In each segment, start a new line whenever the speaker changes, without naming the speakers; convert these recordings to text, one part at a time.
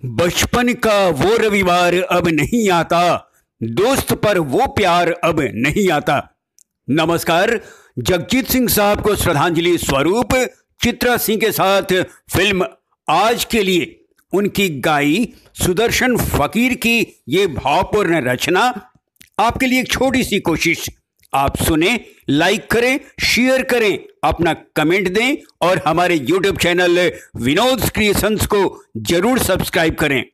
बचपन का वो रविवार अब नहीं आता, दोस्त पर वो प्यार अब नहीं आता। नमस्कार। जगजीत सिंह साहब को श्रद्धांजलि स्वरूप चित्रा सिंह के साथ फिल्म आज के लिए उनकी गाई सुदर्शन फकीर की ये भावपूर्ण रचना। आपके लिए एक छोटी सी कोशिश, आप सुने, लाइक करें, शेयर करें, अपना कमेंट दें और हमारे YouTube चैनल विनोद क्रिएशंस को जरूर सब्सक्राइब करें।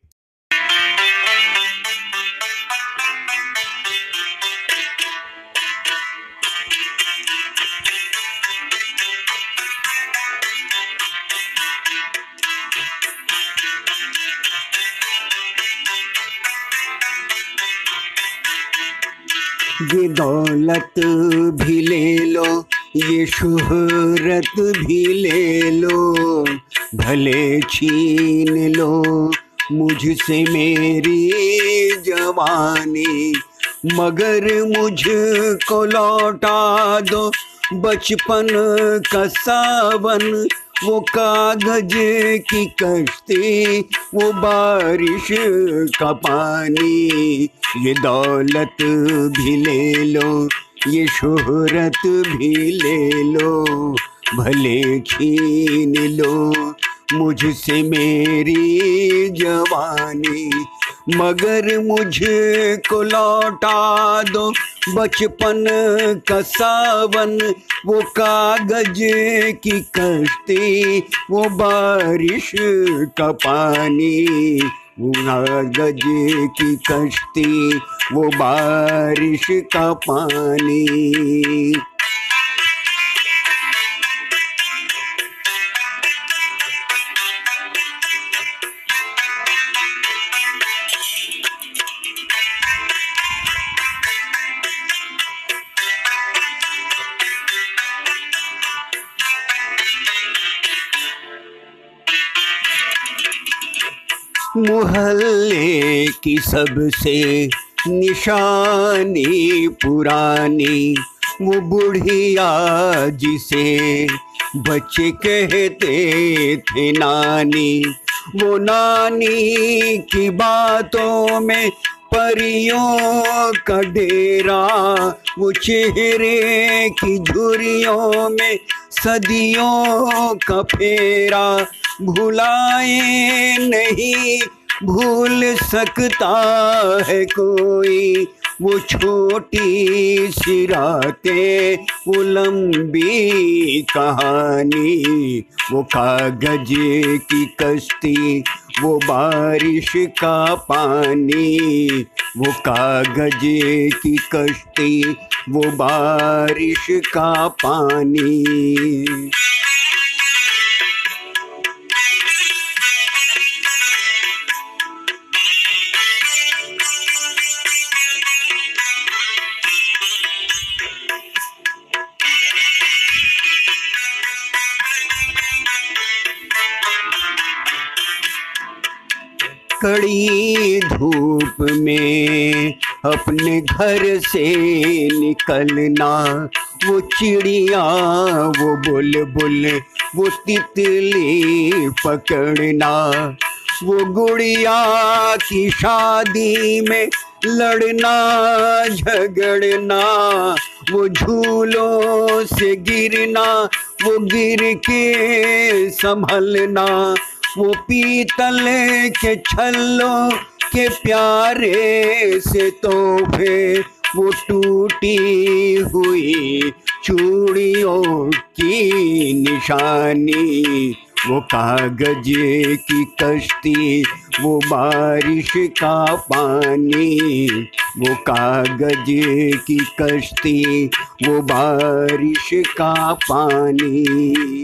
ये दौलत भी ले लो, ये शोहरत भी ले लो, भले छीन लो मुझसे मेरी जवानी, मगर मुझको लौटा दो बचपन का सावन, वो कागज की कश्ती, वो बारिश का पानी। ये दौलत भी ले लो, ये शोहरत भी ले लो, भले छीन लो मुझसे मेरी जवानी, मगर मुझको लौटा दो बचपन का सावन, वो कागज की कश्ती, वो बारिश का पानी। वो कागज की कश्ती, वो बारिश का पानी। मोहल्ले की सबसे निशानी पुरानी, वो बुढ़िया जिसे बच्चे कहते थे नानी, वो नानी की बातों में परियों का डेरा, वो चेहरे की झुर्रियों में सदियों का फेरा, भुलाए नहीं भूल सकता है कोई, वो छोटी सी रातें, वो लंबी कहानी, वो कागज की कश्ती, वो बारिश का पानी, वो कागज की कश्ती, वो बारिश का पानी। कड़ी धूप में अपने घर से निकलना, वो चिड़िया, वो बुलबुल, वो तितली पकड़ना, वो गुड़िया की शादी में लड़ना झगड़ना, वो झूलों से गिरना, वो गिर के संभलना, वो पीतल के छल्लों के प्यारे से तोहफे, वो टूटी हुई चूड़ियों की निशानी, वो कागज की कश्ती, वो बारिश का पानी, वो कागज की कश्ती, वो बारिश का पानी।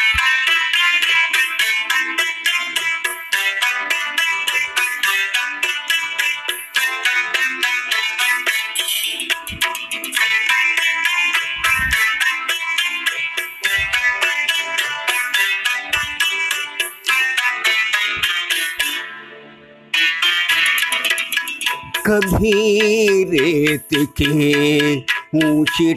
कभी रेत के ऊंची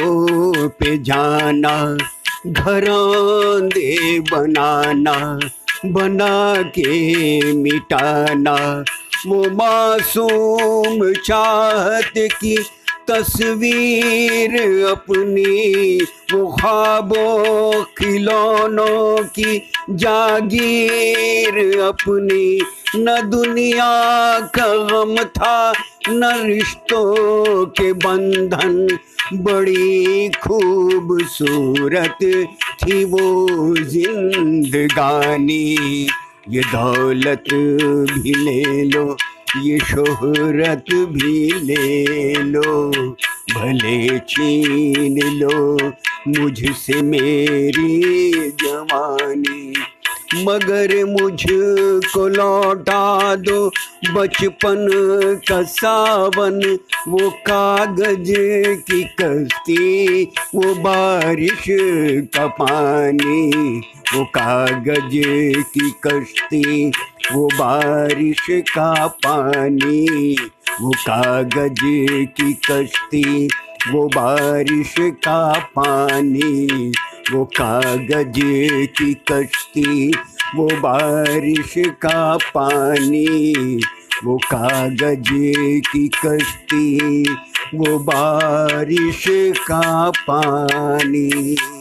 टीलों पे जाना, घरौंदे बनाना, बना के मिटाना। वो मासूम चाहत की तस्वीर अपनी, वो ख्वाबों खिलौनों की जागीर अपनी। न दुनिया का गम था न रिश्तों के बंधन, बड़ी खूबसूरत थी वो जिंदगानी। ये दौलत भी ले लो, ये शोहरत भी ले लो, भले छीन लो मुझसे मेरी जवानी, मगर मुझको लौटा दो बचपन का सावन। वो कागज की कश्ती, वो बारिश का पानी, वो कागज की कश्ती, वो बारिश का पानी, वो कागज की कश्ती, वो बारिश का पानी, वो कागज की कश्ती, वो बारिश का पानी, वो कागज की कश्ती, वो बारिश का पानी।